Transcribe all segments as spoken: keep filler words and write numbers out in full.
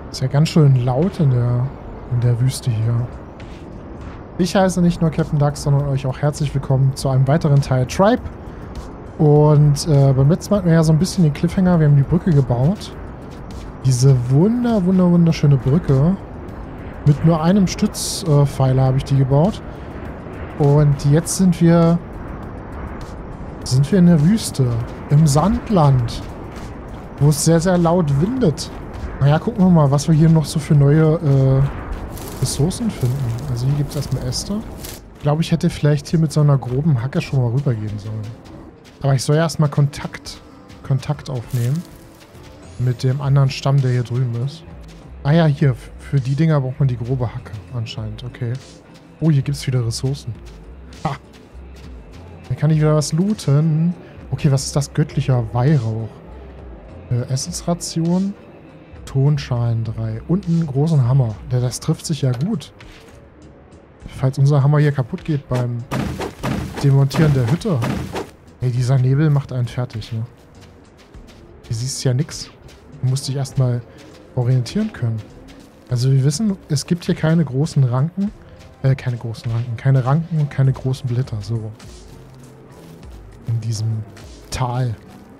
Ist ja ganz schön laut in der, in der Wüste hier. Ich heiße nicht nur Captain Dax, sondern euch auch herzlich willkommen zu einem weiteren Teil Tribe. Und äh, beim letzten Mal hatten wir ja so ein bisschen den Cliffhanger. Wir haben die Brücke gebaut. Diese wunder, wunder, wunderschöne Brücke. Mit nur einem Stützpfeiler äh, habe ich die gebaut. Und jetzt sind wir... Sind wir in der Wüste. Im Sandland. Wo es sehr, sehr laut windet. Naja, gucken wir mal, was wir hier noch so für neue äh, Ressourcen finden. Also hier gibt es erstmal Äste. Ich glaube, ich hätte vielleicht hier mit so einer groben Hacke schon mal rübergehen sollen. Aber ich soll ja erstmal Kontakt, Kontakt aufnehmen. Mit dem anderen Stamm, der hier drüben ist. Ah ja, hier. Für die Dinger braucht man die grobe Hacke anscheinend. Okay. Oh, hier gibt es wieder Ressourcen. Ha! Dann kann ich wieder was looten. Okay, was ist das? Göttlicher Weihrauch. Äh, Essensration. Tonschalen drei. Und einen großen Hammer. Der, das trifft sich ja gut. Falls unser Hammer hier kaputt geht beim Demontieren der Hütte. Ey, dieser Nebel macht einen fertig, ne? Hier siehst du ja nix. Du musst dich erstmal orientieren können. Also wir wissen, es gibt hier keine großen Ranken. Äh, keine großen Ranken. Keine Ranken und keine großen Blätter. So. In diesem Tal.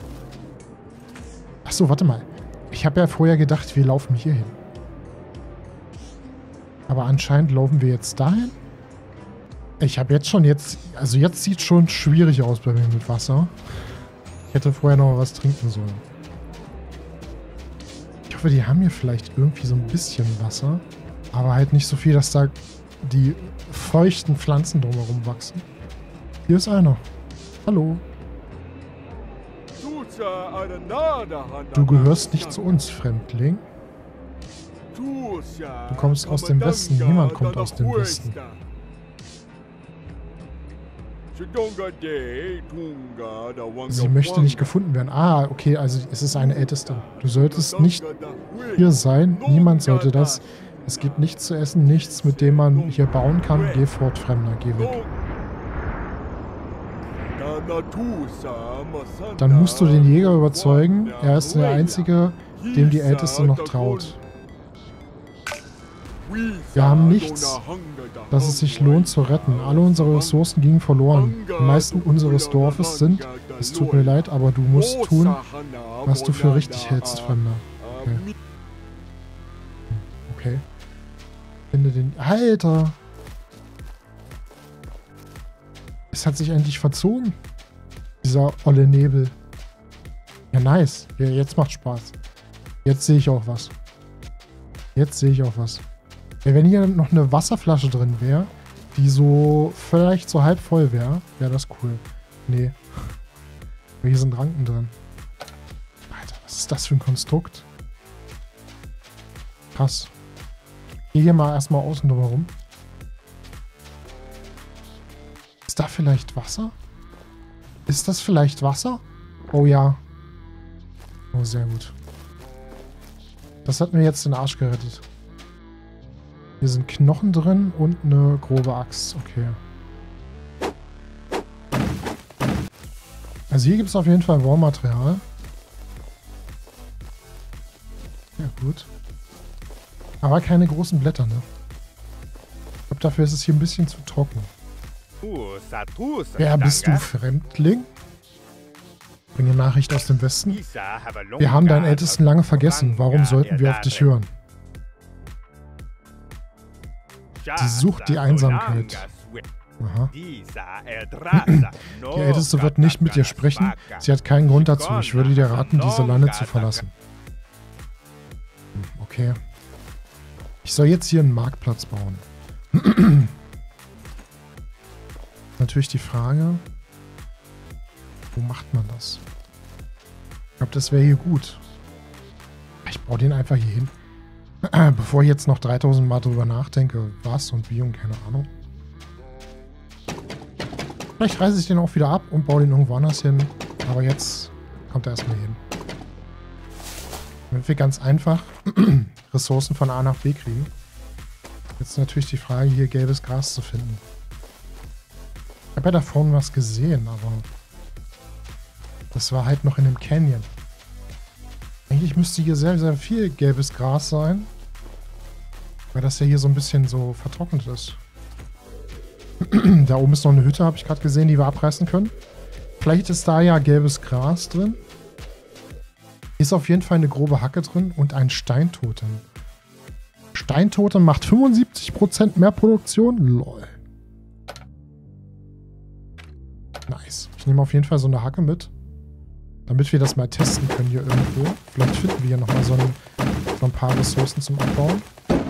Achso, warte mal. Ich habe ja vorher gedacht, wir laufen hier hin. Aber anscheinend laufen wir jetzt dahin. Ich habe jetzt schon jetzt... Also jetzt sieht es schon schwierig aus bei mir mit Wasser. Ich hätte vorher noch was trinken sollen. Ich hoffe, die haben hier vielleicht irgendwie so ein bisschen Wasser. Aber halt nicht so viel, dass da die feuchten Pflanzen drumherum wachsen. Hier ist einer. Hallo. Du gehörst nicht zu uns, Fremdling. Du kommst aus dem Westen. Niemand kommt aus dem Westen. Sie möchte nicht gefunden werden. Ah, okay, also es ist eine Älteste. Du solltest nicht hier sein. Niemand sollte das. Es gibt nichts zu essen, nichts, mit dem man hier bauen kann. Geh fort, Fremder, geh weg. Dann musst du den Jäger überzeugen. Er ist der Einzige, dem die Älteste noch traut. Wir haben nichts, dass es sich lohnt zu retten. Alle unsere Ressourcen gingen verloren. Die meisten unseres Dorfes sind... Es tut mir leid, aber du musst tun, was du für richtig hältst, Fremder. Okay. Okay. Finde den... Alter! Es hat sich endlich verzogen. Dieser olle Nebel. Ja, nice. Ja, jetzt macht Spaß. Jetzt sehe ich auch was. Jetzt sehe ich auch was. Ja, wenn hier noch eine Wasserflasche drin wäre, die so vielleicht so halb voll wäre, wäre das cool. Nee. Aber hier sind Ranken drin. Alter, was ist das für ein Konstrukt? Krass. Ich gehe hier mal erstmal außen drumherum. Ist da vielleicht Wasser? Ist das vielleicht Wasser? Oh ja. Oh, sehr gut. Das hat mir jetzt den Arsch gerettet. Hier sind Knochen drin und eine grobe Axt. Okay. Also hier gibt es auf jeden Fall Rohmaterial. Ja, gut. Aber keine großen Blätter, ne? Ich glaube, dafür ist es hier ein bisschen zu trocken. Wer bist du, Fremdling? Bringe Nachricht aus dem Westen. Wir haben deinen Ältesten lange vergessen. Warum sollten wir auf dich hören? Sie sucht die Einsamkeit. Aha. Die Älteste wird nicht mit dir sprechen. Sie hat keinen Grund dazu. Ich würde dir raten, diese Lande zu verlassen. Okay. Ich soll jetzt hier einen Marktplatz bauen. Natürlich die Frage, wo macht man das? Ich glaube, das wäre hier gut. Ich baue den einfach hier hin. Bevor ich jetzt noch dreitausend Mal drüber nachdenke, was und wie und keine Ahnung. Vielleicht reiße ich den auch wieder ab und baue den irgendwo anders hin. Aber jetzt kommt er erstmal hin. Damit wir ganz einfach Ressourcen von A nach B kriegen. Jetzt natürlich die Frage, hier gelbes Gras zu finden. Ich habe ja da vorne was gesehen, aber das war halt noch in dem Canyon. Eigentlich müsste hier sehr, sehr viel gelbes Gras sein. Weil das ja hier so ein bisschen so vertrocknet ist. Da oben ist noch eine Hütte, habe ich gerade gesehen, die wir abreißen können. Vielleicht ist da ja gelbes Gras drin. Ist auf jeden Fall eine grobe Hacke drin und ein Steintotem. Steintotem macht fünfundsiebzig Prozent mehr Produktion? Lol. Nice. Ich nehme auf jeden Fall so eine Hacke mit. Damit wir das mal testen können hier irgendwo. Vielleicht finden wir hier nochmal so, ein, so ein paar Ressourcen zum Abbauen.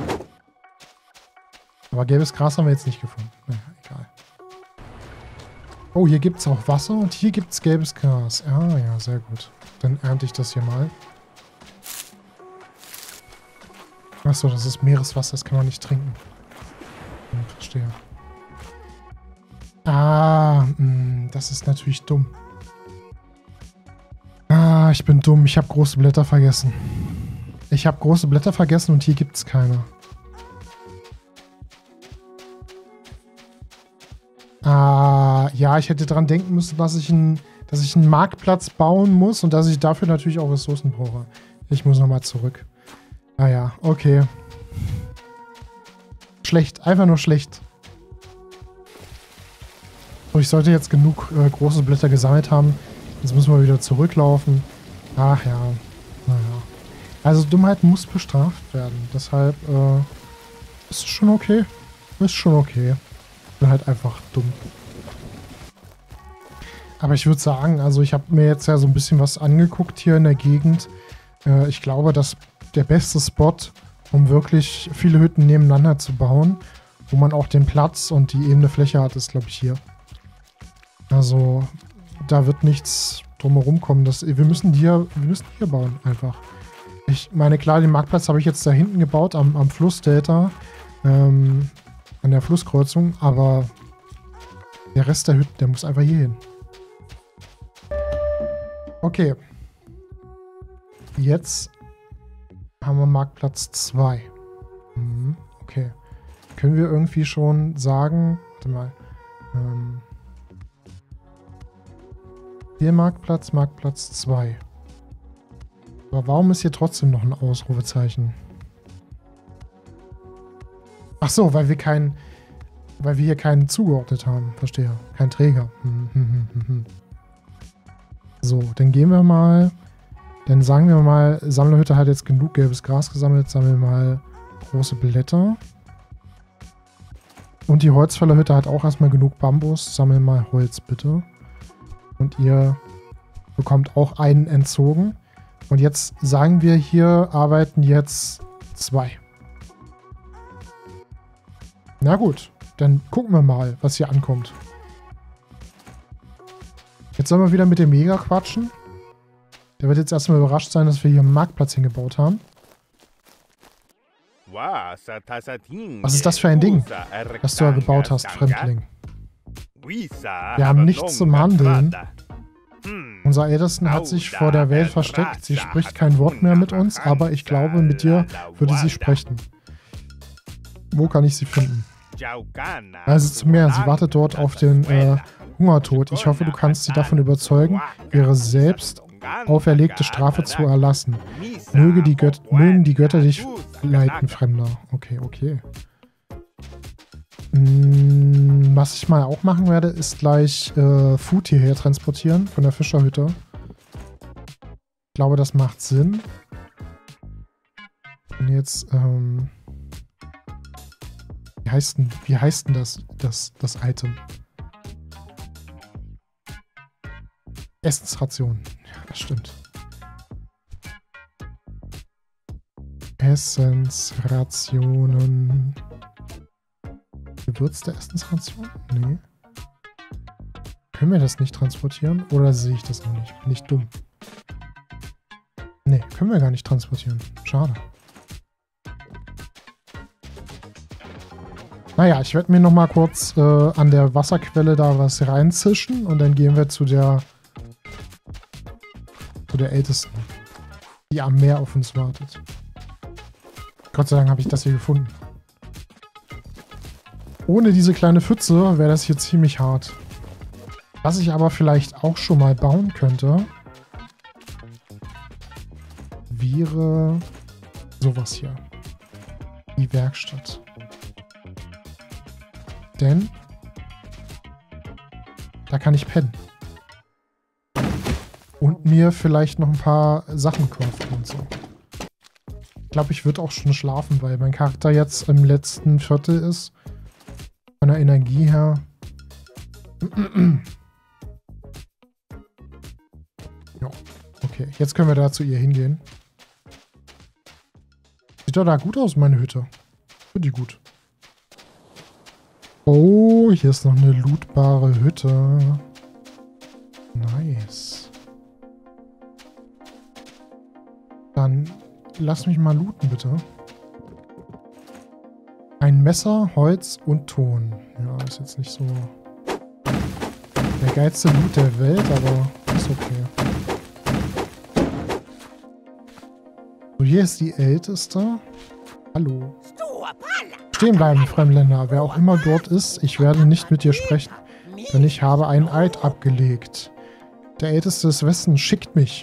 Aber gelbes Gras haben wir jetzt nicht gefunden. Naja, egal. Oh, hier gibt es auch Wasser und hier gibt es gelbes Gras. Ah ja, sehr gut. Dann ernte ich das hier mal. Achso, das ist Meereswasser, das kann man nicht trinken. Hm, verstehe. Ah, mh, das ist natürlich dumm. Ah, ich bin dumm. Ich habe große Blätter vergessen. Ich habe große Blätter vergessen und hier gibt es keine. Ah, ja, ich hätte dran denken müssen, dass ich, ein, dass ich einen Marktplatz bauen muss und dass ich dafür natürlich auch Ressourcen brauche. Ich muss nochmal zurück. Ah ja, okay. Schlecht, einfach nur schlecht. So, ich sollte jetzt genug äh, große Blätter gesammelt haben. Jetzt müssen wir wieder zurücklaufen. Ach ja, naja. Also Dummheit muss bestraft werden. Deshalb äh, ist schon okay. Ist schon okay. Ich bin halt einfach dumm. Aber ich würde sagen, also ich habe mir jetzt ja so ein bisschen was angeguckt hier in der Gegend. Äh, ich glaube, dass der beste Spot, um wirklich viele Hütten nebeneinander zu bauen, wo man auch den Platz und die ebene Fläche hat, ist, glaube ich, hier. Also, da wird nichts drumherum kommen. Das, wir müssen hier, wir müssen hier bauen, einfach. Ich meine, klar, den Marktplatz habe ich jetzt da hinten gebaut, am, am Flussdelta, ähm, an der Flusskreuzung, aber der Rest der Hütten, der muss einfach hier hin. Okay. Jetzt haben wir Marktplatz zwei. Mhm, okay. Können wir irgendwie schon sagen, warte mal, ähm, hier Marktplatz, Marktplatz zwei. Aber warum ist hier trotzdem noch ein Ausrufezeichen? Ach so, weil wir keinen, weil wir hier keinen zugeordnet haben. Verstehe. Kein Träger. Hm, hm, hm, hm. So, dann gehen wir mal, dann sagen wir mal, Sammlerhütte hat jetzt genug gelbes Gras gesammelt, sammeln wir mal große Blätter. Und die Holzfällerhütte hat auch erstmal genug Bambus, sammeln mal Holz bitte. Und ihr bekommt auch einen entzogen. Und jetzt sagen wir, hier arbeiten jetzt zwei. Na gut, dann gucken wir mal, was hier ankommt. Jetzt sollen wir wieder mit dem Mega quatschen. Der wird jetzt erstmal überrascht sein, dass wir hier einen Marktplatz hingebaut haben. Was ist das für ein Ding, das du da gebaut hast, Fremdling? Wir haben nichts zum Handeln. Unser Ältesten hat sich vor der Welt versteckt. Sie spricht kein Wort mehr mit uns, aber ich glaube, mit dir würde sie sprechen. Wo kann ich sie finden? Also zum Meer. Sie wartet dort auf den äh, Hungertod. Ich hoffe, du kannst sie davon überzeugen, ihre selbst auferlegte Strafe zu erlassen. Möge die Göt mögen die Götter dich leiten, Fremder. Okay, okay. Hm, was ich mal auch machen werde, ist gleich äh, Food hierher transportieren von der Fischerhütte. Ich glaube, das macht Sinn. Und jetzt, ähm... Wie heißt denn, wie heißt denn das, das, das Item? Essensration. Ja, das stimmt. Essensrationen. Gewürzte Essensration? Nee. Können wir das nicht transportieren? Oder sehe ich das noch nicht? Bin ich dumm? Nee, können wir gar nicht transportieren. Schade. Naja, ich werde mir noch mal kurz äh, an der Wasserquelle da was reinzischen und dann gehen wir zu der zu der Ältesten, die am Meer auf uns wartet. Gott sei Dank habe ich das hier gefunden. Ohne diese kleine Pfütze wäre das hier ziemlich hart. Was ich aber vielleicht auch schon mal bauen könnte, wäre sowas hier. die Werkstatt. Denn da kann ich pennen. Und mir vielleicht noch ein paar Sachen craften und so. Ich glaube, ich würde auch schon schlafen, weil mein Charakter jetzt im letzten Viertel ist. Von der Energie her. Ja, okay. Jetzt können wir da zu ihr hingehen. Sieht doch da gut aus, meine Hütte. Finde die gut. Oh, hier ist noch eine lootbare Hütte. Nice. Dann lass mich mal looten, bitte. Ein Messer, Holz und Ton. Ja, ist jetzt nicht so der geilste Loot der Welt, aber ist okay. So, hier ist die Älteste. Hallo. Stehen bleiben, Fremdländer. Wer auch immer dort ist, ich werde nicht mit dir sprechen, denn ich habe einen Eid abgelegt. Der Älteste des Westens schickt mich.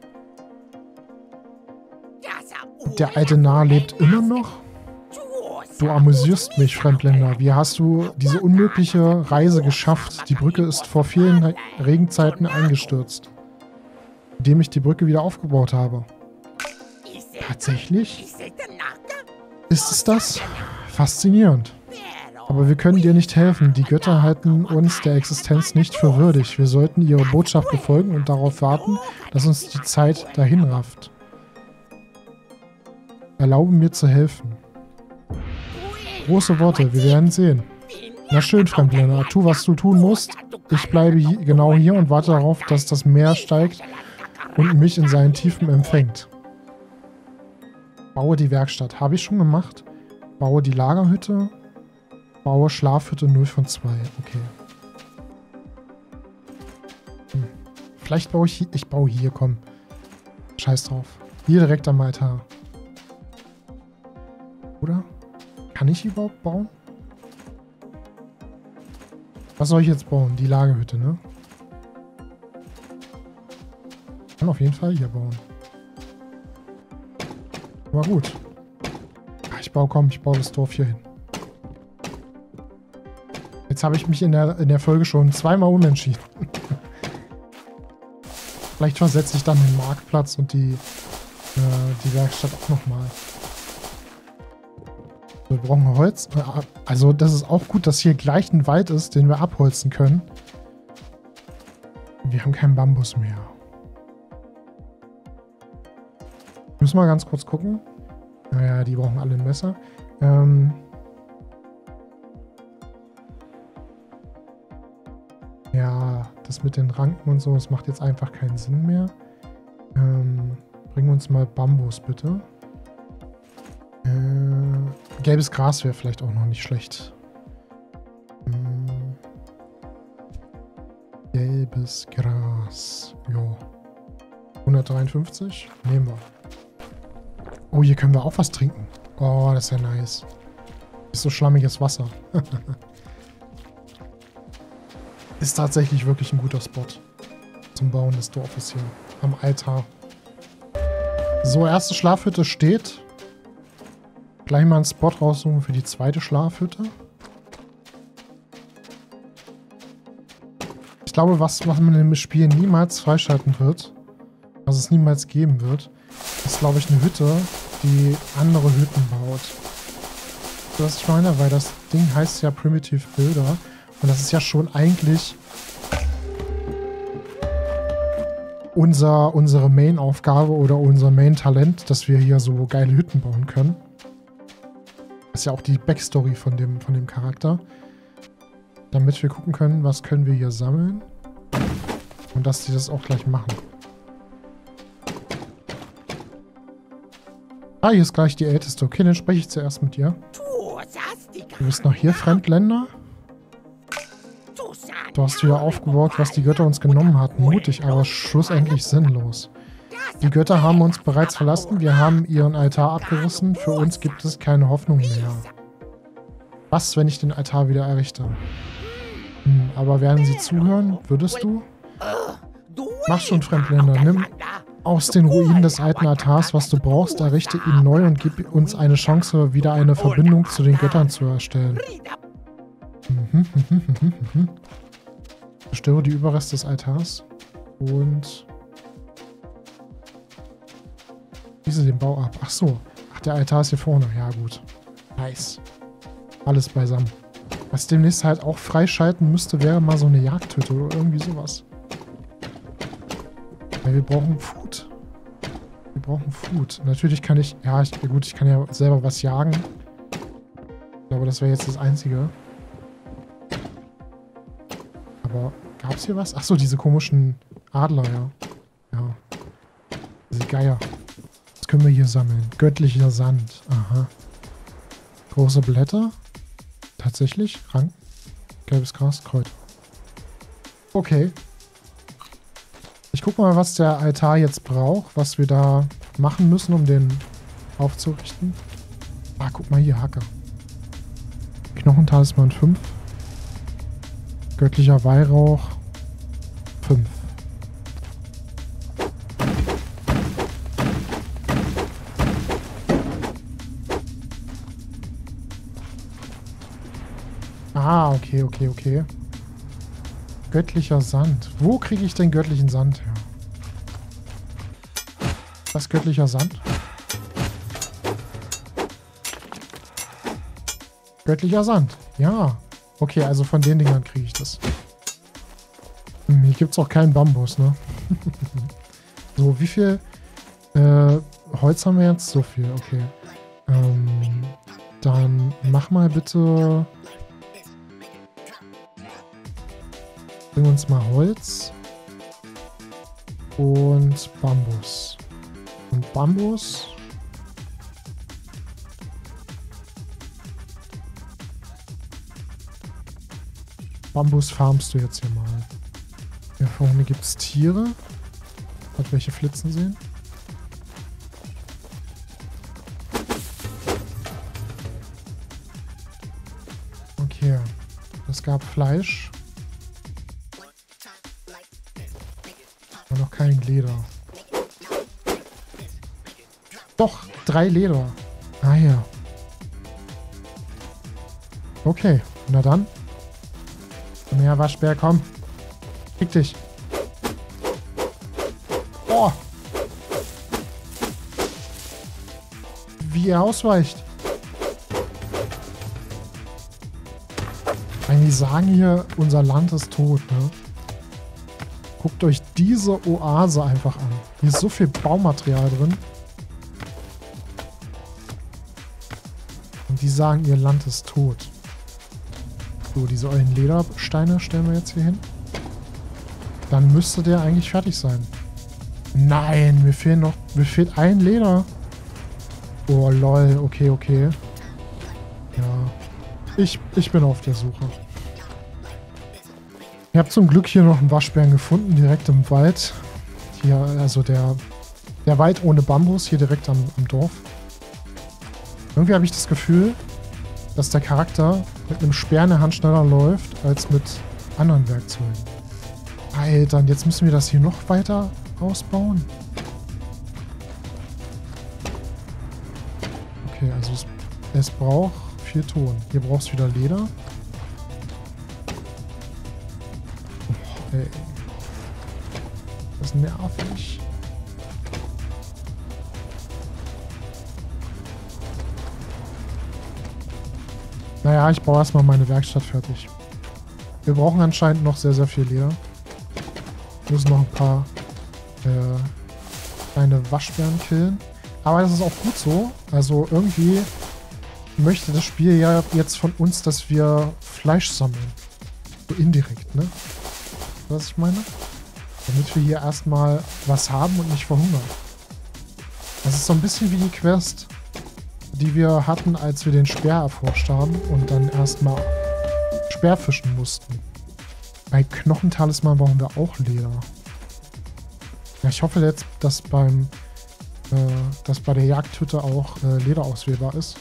Der alte Narr lebt immer noch? Du amüsierst mich, Fremdländer. Wie hast du diese unmögliche Reise geschafft? Die Brücke ist vor vielen Regenzeiten eingestürzt, indem ich die Brücke wieder aufgebaut habe. Tatsächlich? Ist es das? Faszinierend. Aber wir können dir nicht helfen. Die Götter halten uns der Existenz nicht für würdig. Wir sollten ihrer Botschaft befolgen und darauf warten, dass uns die Zeit dahin rafft. Erlaube mir zu helfen. Große Worte, wir werden sehen. Na schön, Fremdländer, tu, was du tun musst. Ich bleibe hier, genau hier und warte darauf, dass das Meer steigt und mich in seinen Tiefen empfängt. Baue die Werkstatt. Habe ich schon gemacht. Baue die Lagerhütte. Baue Schlafhütte null von zwei. Okay. Hm. Vielleicht baue ich hier. Ich baue hier, komm. Scheiß drauf. Hier direkt am Altar. Oder? Kann ich überhaupt bauen? Was soll ich jetzt bauen? Die Lagerhütte, ne? Ich kann auf jeden Fall hier bauen. Aber gut. Ich baue, komm, ich baue das Dorf hier hin. Jetzt habe ich mich in der, in der Folge schon zweimal umentschieden. Vielleicht versetze ich dann den Marktplatz und die, äh, die Werkstatt auch nochmal. Wir brauchen Holz. Also das ist auch gut, dass hier gleich ein Wald ist, den wir abholzen können. Wir haben keinen Bambus mehr. Müssen wir ganz kurz gucken. Naja, die brauchen alle ein Messer. Ähm ja, das mit den Ranken und so, das macht jetzt einfach keinen Sinn mehr. Ähm, bring uns mal Bambus, bitte. Äh, gelbes Gras wäre vielleicht auch noch nicht schlecht. Hm. Gelbes Gras. Jo. hundertdreiundfünfzig. Nehmen wir. Oh, hier können wir auch was trinken. Oh, das ist ja nice. Ist so schlammiges Wasser. Ist tatsächlich wirklich ein guter Spot zum Bauen des Dorfes hier. Am Altar. So, erste Schlafhütte steht. Gleich mal einen Spot raussuchen für die zweite Schlafhütte. Ich glaube, was, was man im Spiel niemals freischalten wird, was es niemals geben wird, ist, glaube ich, eine Hütte, die andere Hütten baut. Was ich meine, weil das Ding heißt ja Primitive Builder und das ist ja schon eigentlich unser, unsere Main-Aufgabe oder unser Main-Talent, dass wir hier so geile Hütten bauen können. Das ist ja auch die Backstory von dem, von dem Charakter. Damit wir gucken können, was können wir hier sammeln. Und dass die das auch gleich machen. Ah, hier ist gleich die Älteste. Okay, dann spreche ich zuerst mit dir. Du bist noch hier, Fremdländer? Du hast wieder aufgebaut, was die Götter uns genommen hatten. Mutig, aber schlussendlich sinnlos. Die Götter haben uns bereits verlassen. Wir haben ihren Altar abgerissen. Für uns gibt es keine Hoffnung mehr. Was, wenn ich den Altar wieder errichte? Hm, aber werden sie zuhören? Würdest du? Mach schon, Fremdländer. Nimm, aus den Ruinen des alten Altars, was du brauchst, errichte ihn neu und gib uns eine Chance, wieder eine Verbindung zu den Göttern zu erstellen. Mhm, mhm, mhm, mhm. Zerstöre die Überreste des Altars und schließe den Bau ab. Ach so. Ach, der Altar ist hier vorne. Ja, gut. Nice. Alles beisammen. Was demnächst halt auch freischalten müsste, wäre mal so eine Jagdhütte oder irgendwie sowas. Ja, wir brauchen Food. Wir brauchen Food. Natürlich kann ich... Ja, ich, gut, ich kann ja selber was jagen. Ich glaube, das wäre jetzt das Einzige. Aber gab es hier was? Achso, diese komischen Adler, ja. Ja. Diese Geier. Was können wir hier sammeln? Göttlicher Sand. Aha. Große Blätter. Tatsächlich. Ranken. Gelbes Gras. Kräuter. Okay. Ich gucke mal, was der Altar jetzt braucht. Was wir da machen müssen, um den aufzurichten. Ah, guck mal hier. Hacke. Knochentalisman fünf. Göttlicher Weihrauch fünf. Ah, okay, okay, okay. Göttlicher Sand. Wo kriege ich den göttlichen Sand her? Was göttlicher Sand? Göttlicher Sand. Ja. Okay, also von den Dingern kriege ich das. Hm, hier gibt es auch keinen Bambus, ne? So, wie viel äh, Holz haben wir jetzt? So viel, okay. Ähm, dann mach mal bitte... Bring uns mal Holz. Und Bambus. Und Bambus... Bambus farmst du jetzt hier mal. Hier vorne gibt es Tiere. Hat welche flitzen sehen? Okay. Es gab Fleisch. Aber noch kein Leder. Doch, drei Leder. Ah ja. Okay, na dann. Komm her, Waschbär, komm. Krieg dich. Oh. Wie er ausweicht. Wenn die sagen hier, unser Land ist tot, ne? Guckt euch diese Oase einfach an. Hier ist so viel Baumaterial drin. Und die sagen, ihr Land ist tot. So, diese ollen Ledersteine stellen wir jetzt hier hin. Dann müsste der eigentlich fertig sein. Nein, mir fehlen noch... Mir fehlt ein Leder. Oh, lol. Okay, okay. Ja. Ich, ich bin auf der Suche. Ich habe zum Glück hier noch einen Waschbären gefunden, direkt im Wald. Hier, also der, der Wald ohne Bambus, hier direkt am, am Dorf. Irgendwie habe ich das Gefühl, dass der Charakter mit einem Speer in der Hand schneller läuft, als mit anderen Werkzeugen. Alter, und jetzt müssen wir das hier noch weiter ausbauen. Okay, also es, es braucht viel Ton. Hier brauchst du wieder Leder. Oh, ey. Das ist nervig. Naja, ich baue erstmal meine Werkstatt fertig. Wir brauchen anscheinend noch sehr, sehr viel Leder. Wir müssen noch ein paar äh, kleine Waschbären killen. Aber das ist auch gut so. Also irgendwie möchte das Spiel ja jetzt von uns, dass wir Fleisch sammeln. So indirekt, ne? Was ich meine? Damit wir hier erstmal was haben und nicht verhungern. Das ist so ein bisschen wie die Quest, die wir hatten, als wir den Speer erforscht haben und dann erstmal Speer fischen mussten. Bei Knochentalisman brauchen wir auch Leder. Ja, ich hoffe jetzt, dass beim äh, dass bei der Jagdhütte auch äh, Leder auswählbar ist.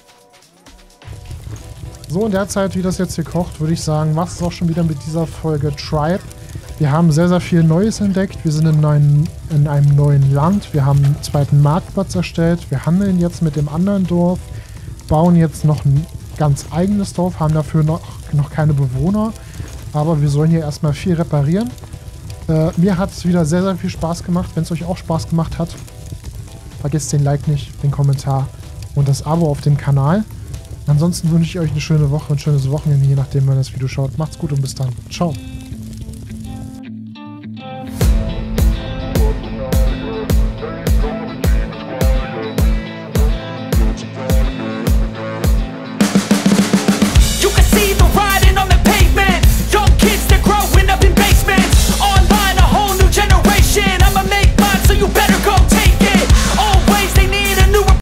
So, in der Zeit, wie das jetzt hier kocht, würde ich sagen, macht es auch schon wieder mit dieser Folge Tribe. Wir haben sehr, sehr viel Neues entdeckt. Wir sind in, neuen, in einem neuen Land. Wir haben einen zweiten Marktplatz erstellt. Wir handeln jetzt mit dem anderen Dorf, bauen jetzt noch ein ganz eigenes Dorf, haben dafür noch, noch keine Bewohner. Aber wir sollen hier erstmal viel reparieren. Äh, mir hat es wieder sehr, sehr viel Spaß gemacht. Wenn es euch auch Spaß gemacht hat, vergesst den Like nicht, den Kommentar und das Abo auf dem Kanal. Ansonsten wünsche ich euch eine schöne Woche, ein schönes Wochenende, je nachdem, wann das Video schaut. Macht's gut und bis dann. Ciao.